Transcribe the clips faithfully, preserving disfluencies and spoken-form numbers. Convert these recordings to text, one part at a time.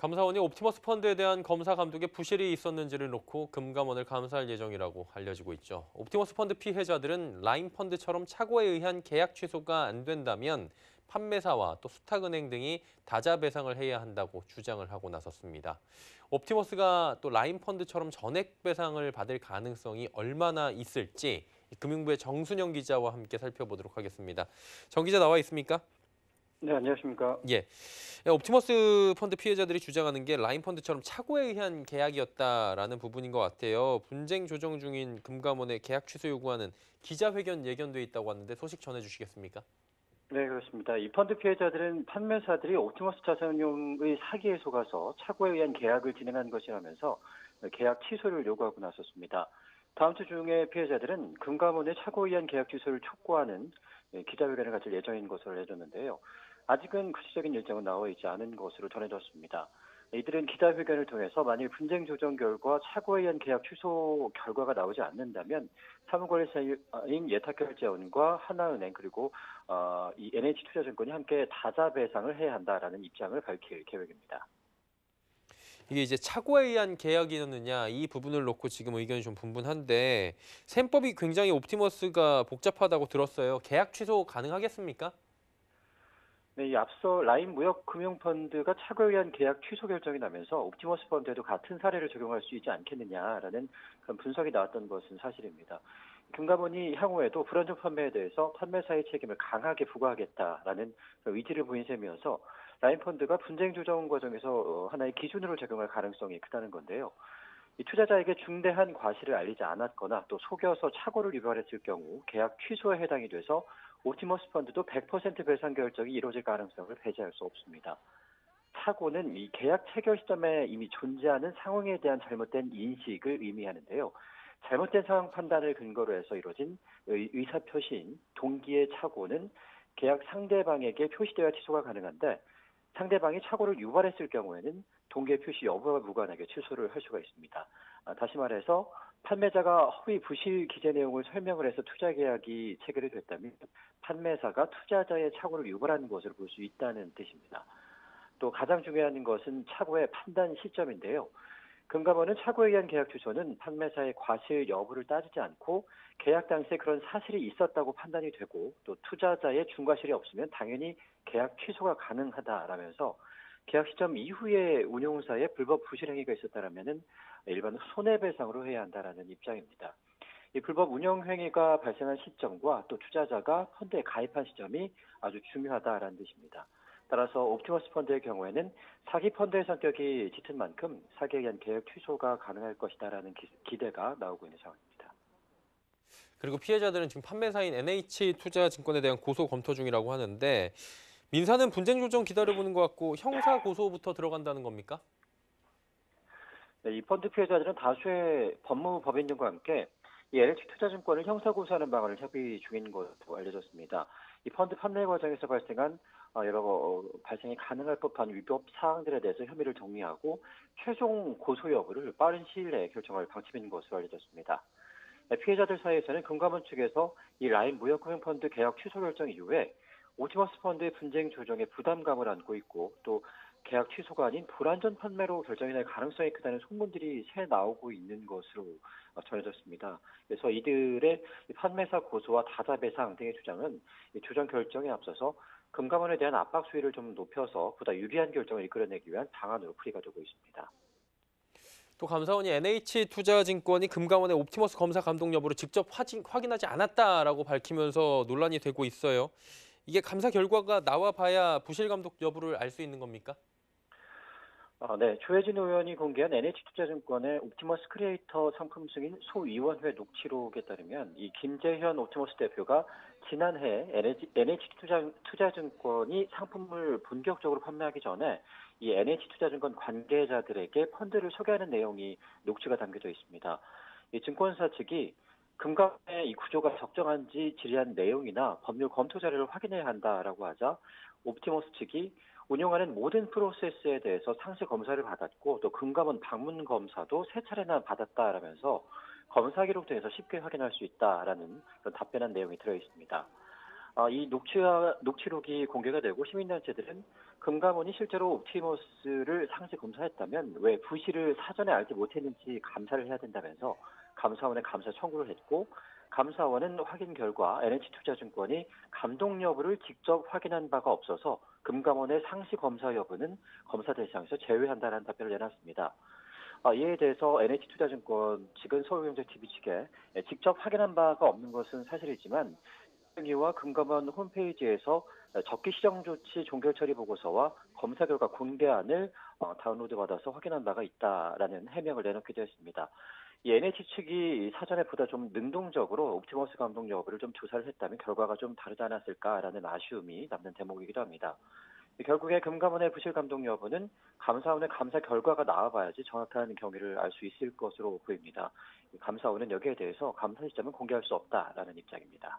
감사원이 옵티머스 펀드에 대한 검사 감독에 부실이 있었는지를 놓고 금감원을 감사할 예정이라고 알려지고 있죠. 옵티머스 펀드 피해자들은 라인 펀드처럼 착오에 의한 계약 취소가 안 된다면 판매사와 또 수탁은행 등이 다자 배상을 해야 한다고 주장을 하고 나섰습니다. 옵티머스가 또 라인 펀드처럼 전액 배상을 받을 가능성이 얼마나 있을지 금융부의 정순영 기자와 함께 살펴보도록 하겠습니다. 정 기자 나와 있습니까? 네, 안녕하십니까. 예. 옵티머스 펀드 피해자들이 주장하는 게 라인 펀드처럼 착오에 의한 계약이었다라는 부분인 것 같아요. 분쟁 조정 중인 금감원의 계약 취소 요구하는 기자회견 예견돼 있다고 하는데 소식 전해주시겠습니까? 네, 그렇습니다. 이 펀드 피해자들은 판매사들이 옵티머스 자산운용의 사기에 속아서 착오에 의한 계약을 진행한 것이라면서 계약 취소를 요구하고 나섰습니다. 다음 주 중에 피해자들은 금감원의 착오에 의한 계약 취소를 촉구하는 기자회견을 가질 예정인 것으로 알려졌는데요. 아직은 구체적인 일정은 나와 있지 않은 것으로 전해졌습니다. 이들은 기자회견을 통해서 만일 분쟁 조정 결과 착오에 의한 계약 취소 결과가 나오지 않는다면 사무관리사인 예탁결제원과 하나은행 그리고 어, 이 엔에이치투자증권이 함께 다자 배상을 해야 한다라는 입장을 밝힐 계획입니다. 이게 이제 착오에 의한 계약이었느냐 이 부분을 놓고 지금 의견이 좀 분분한데 셈법이 굉장히 옵티머스가 복잡하다고 들었어요. 계약 취소 가능하겠습니까? 네, 이 앞서 라인 무역금융펀드가 착오에 의한 계약 취소 결정이 나면서 옵티머스 펀드에도 같은 사례를 적용할 수 있지 않겠느냐라는 그런 분석이 나왔던 것은 사실입니다. 금감원이 향후에도 불안정 판매에 대해서 판매사의 책임을 강하게 부과하겠다라는 의지를 보인 셈이어서 라인 펀드가 분쟁 조정 과정에서 어, 하나의 기준으로 적용할 가능성이 크다는 건데요. 이 투자자에게 중대한 과실을 알리지 않았거나 또 속여서 착오를 유발했을 경우 계약 취소에 해당이 돼서 옵티머스 펀드도 백 퍼센트 배상 결정이 이루어질 가능성을 배제할 수 없습니다. 착오는 이 계약 체결 시점에 이미 존재하는 상황에 대한 잘못된 인식을 의미하는데요. 잘못된 상황 판단을 근거로 해서 이루어진 의- 의사표시인 동기의 착오는 계약 상대방에게 표시되어야 취소가 가능한데 상대방이 착오를 유발했을 경우에는 동기의 표시 여부와 무관하게 취소를 할 수가 있습니다. 아, 다시 말해서 판매자가 허위 부실 기재 내용을 설명을 해서 투자 계약이 체결이 됐다면 판매사가 투자자의 착오를 유발하는 것으로 볼 수 있다는 뜻입니다. 또 가장 중요한 것은 착오의 판단 시점인데요. 금감원은 착오에 의한 계약 취소는 판매사의 과실 여부를 따지지 않고 계약 당시에 그런 사실이 있었다고 판단이 되고 또 투자자의 중과실이 없으면 당연히 계약 취소가 가능하다라면서 계약 시점 이후에 운용사의 불법 부실 행위가 있었다라면은 일반 손해배상으로 해야 한다라는 입장입니다. 이 불법 운영 행위가 발생한 시점과 또 투자자가 펀드에 가입한 시점이 아주 중요하다라는 뜻입니다. 따라서 옵티머스 펀드의 경우에는 사기 펀드의 성격이 짙은 만큼 사기에 의한 계약 취소가 가능할 것이다라는 기, 기대가 나오고 있는 상황입니다. 그리고 피해자들은 지금 판매사인 엔에이치투자증권에 대한 고소 검토 중이라고 하는데 민사는 분쟁 조정 기다려보는 것 같고 형사 고소부터 들어간다는 겁니까? 네, 이 펀드 피해자들은 다수의 법무부 법인 등과 함께 이 엔에이치투자증권을 형사고소하는 방안을 협의 중인 것으로 알려졌습니다. 이 펀드 판매 과정에서 발생한 어, 여러 어, 발생이 가능할 법한 위법 사항들에 대해서 혐의를 정리하고 최종 고소 여부를 빠른 시일 내에 결정할 방침인 것으로 알려졌습니다. 네, 피해자들 사이에서는 금감원 측에서 이 라인 무역금융펀드 계약 취소 결정 이후에 오티머스 펀드의 분쟁 조정에 부담감을 안고 있고 또 계약 취소가 아닌 불안전 판매로 결정이 날 가능성이 크다는 소문들이 새 나오고 있는 것으로 어, 전해졌습니다. 그래서 이들의 판매사 고소와 다자 배상 등의 주장은 이 조정 결정에 앞서서 금감원에 대한 압박 수위를 좀 높여서 보다 유리한 결정을 이끌어내기 위한 방안으로 풀이가 되고 있습니다. 또 감사원이 엔에이치투자증권이 금감원의 옵티머스 검사 감독 여부를 직접 확인, 확인하지 않았다라고 밝히면서 논란이 되고 있어요. 이게 감사 결과가 나와 봐야 부실 감독 여부를 알 수 있는 겁니까? 아, 네. 조혜진 의원이 공개한 엔에이치투자증권의 옵티머스 크리에이터 상품 승인 소위원회 녹취록에 따르면 이 김재현 옵티머스 대표가 지난해 엔에이치투자증권이 상품을 본격적으로 판매하기 전에 이 엔에이치투자증권 관계자들에게 펀드를 소개하는 내용이 녹취가 담겨져 있습니다. 이 증권사 측이 금감의 이 구조가 적정한지 질의한 내용이나 법률 검토 자료를 확인해야 한다라고 하자 옵티머스 측이 운영하는 모든 프로세스에 대해서 상세 검사를 받았고 또 금감원 방문 검사도 세 차례나 받았다라면서 검사 기록 등에서 쉽게 확인할 수 있다라는 그런 답변한 내용이 들어 있습니다. 아, 이 녹취, 녹취록이 공개가 되고 시민단체들은 금감원이 실제로 옵티머스를 상시 검사했다면 왜 부실을 사전에 알지 못했는지 감사를 해야 된다면서 감사원에 감사 청구를 했고 감사원은 확인 결과 엔에이치투자증권이 감독 여부를 직접 확인한 바가 없어서 금감원의 상시 검사 여부는 검사 대상에서 제외한다는 답변을 내놨습니다. 아, 이에 대해서 엔에이치투자증권 측은 서울경제티비 측에 직접 확인한 바가 없는 것은 사실이지만 의와 금감원 홈페이지에서 적기 시정 조치 종결 처리 보고서와 검사 결과 공개안을 어, 다운로드 받아서 확인한 바가 있다라는 해명을 내놓기도 했습니다. 이 엔에이치 측이 사전에 보다 좀 능동적으로 옵티머스 감독 여부를 좀 조사를 했다면 결과가 좀 다르지 않았을까라는 아쉬움이 남는 대목이기도 합니다. 결국에 금감원의 부실 감독 여부는 감사원의 감사 결과가 나와봐야지 정확한 경위를 알 수 있을 것으로 보입니다. 감사원은 여기에 대해서 감사 시점은 공개할 수 없다라는 입장입니다.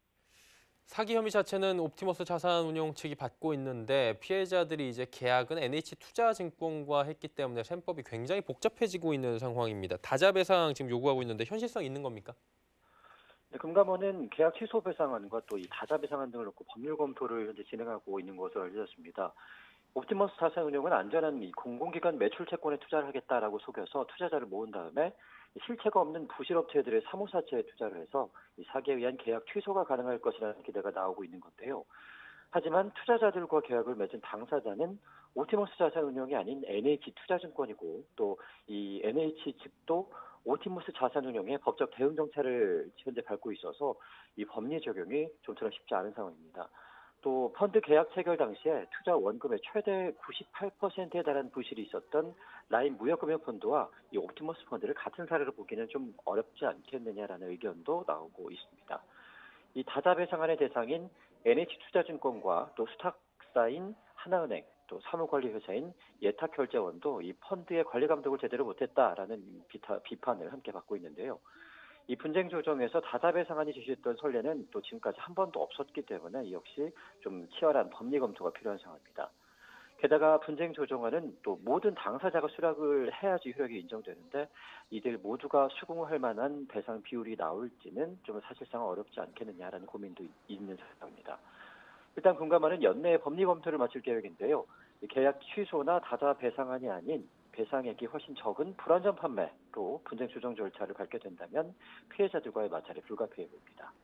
사기 혐의 자체는 옵티머스 자산운용 측이 받고 있는데 피해자들이 이제 계약은 엔에이치투자증권과 했기 때문에 셈법이 굉장히 복잡해지고 있는 상황입니다. 다자 배상 지금 요구하고 있는데 현실성 있는 겁니까? 네, 금감원은 계약 취소 배상안과 또 이 다자 배상안 등을 놓고 법률 검토를 현재 진행하고 있는 것으로 알려졌습니다. 옵티머스 자산운용은 안전한 이 공공기관 매출 채권에 투자를 하겠다라고 속여서 투자자를 모은 다음에 실체가 없는 부실업체들의 사무사채에 투자를 해서 이 사기에 의한 계약 취소가 가능할 것이라는 기대가 나오고 있는 건데요. 하지만 투자자들과 계약을 맺은 당사자는 옵티머스 자산운용이 아닌 엔에이치투자증권이고 또 이 엔에이치 측도 옵티머스 자산운용의 법적 대응 정찰을 현재 밟고 있어서 이 법리 적용이 좀처럼 쉽지 않은 상황입니다. 또 펀드 계약 체결 당시에 투자 원금의 최대 구십팔 퍼센트에 달하는 부실이 있었던 라인 무역금융펀드와 이 옵티머스 펀드를 같은 사례로 보기는 좀 어렵지 않겠느냐라는 의견도 나오고 있습니다. 이 다자 배상안의 대상인 엔에이치투자증권과 또 수탁사인 하나은행, 또 사무관리회사인 예탁결제원도 이 펀드의 관리 감독을 제대로 못했다라는 비타, 비판을 함께 받고 있는데요. 이 분쟁 조정에서 다자 배상안이 제시했던 선례는 또 지금까지 한 번도 없었기 때문에 이 역시 좀 치열한 법리 검토가 필요한 상황입니다. 게다가 분쟁 조정안은 또 모든 당사자가 수락을 해야지 효력이 인정되는데 이들 모두가 수긍할 만한 배상 비율이 나올지는 좀 사실상 어렵지 않겠느냐라는 고민도 있는 상황입니다. 일단 금감원은 연내에 법리 검토를 마칠 계획인데요. 계약 취소나 다자 배상안이 아닌 배상액이 훨씬 적은 불완전 판매로 분쟁 조정 절차를 밟게 된다면 피해자들과의 마찰이 불가피해 보입니다.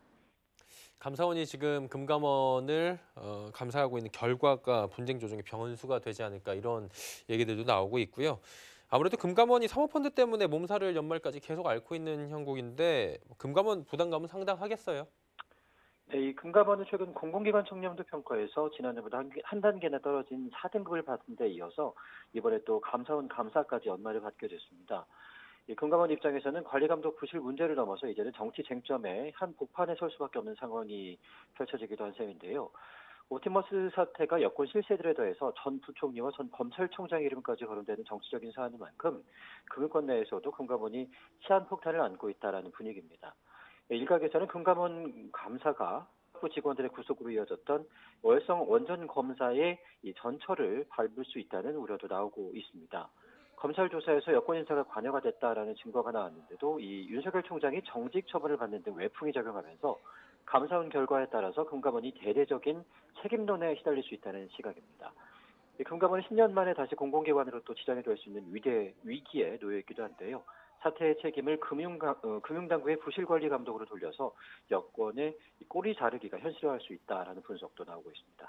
감사원이 지금 금감원을 어, 감사하고 있는 결과가 분쟁 조정의 변수가 되지 않을까 이런 얘기들도 나오고 있고요. 아무래도 금감원이 사모펀드 때문에 몸살을 연말까지 계속 앓고 있는 형국인데 금감원 부담감은 상당하겠어요. 네, 이 금감원은 최근 공공기관 청렴도 평가에서 지난해보다 한, 한 단계나 떨어진 사 등급을 받은 데 이어서 이번에 또 감사원 감사까지 연말에 받게 됐습니다. 이 금감원 입장에서는 관리감독 부실 문제를 넘어서 이제는 정치 쟁점에 한 복판에 설 수밖에 없는 상황이 펼쳐지기도 한 셈인데요. 옵티머스 사태가 여권 실세들에 더해서 전 부총리와 전 검찰총장 이름까지 거론되는 정치적인 사안인 만큼 금융권 내에서도 금감원이 시한폭탄을 안고 있다는 분위기입니다. 일각에서는 금감원 감사가 부 직원들의 구속으로 이어졌던 월성 원전 검사의 이 전철을 밟을 수 있다는 우려도 나오고 있습니다. 검찰 조사에서 여권 인사가 관여가 됐다라는 증거가 나왔는데도 이 윤석열 총장이 정직 처분을 받는 등 외풍이 작용하면서 감사원 결과에 따라서 금감원이 대대적인 책임론에 시달릴 수 있다는 시각입니다. 금감원은 십 년 만에 다시 공공기관으로 또 지정이 될 수 있는 위대, 위기에 놓여 있기도 한데요. 사태의 책임을 금융, 어, 금융당국의 부실관리 감독으로 돌려서 여권의 꼬리 자르기가 현실화할 수 있다라는 분석도 나오고 있습니다.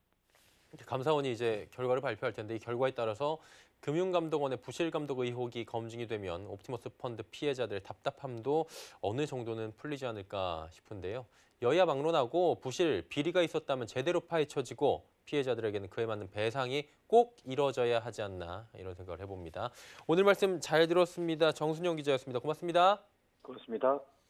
감사원이 이제 결과를 발표할 텐데 이 결과에 따라서 금융감독원의 부실감독 의혹이 검증이 되면 옵티머스 펀드 피해자들의 답답함도 어느 정도는 풀리지 않을까 싶은데요. 여야 막론하고 부실, 비리가 있었다면 제대로 파헤쳐지고 피해자들에게는 그에 맞는 배상이 꼭 이뤄져야 하지 않나 이런 생각을 해봅니다. 오늘 말씀 잘 들었습니다. 정순영 기자였습니다. 고맙습니다. 그렇습니다.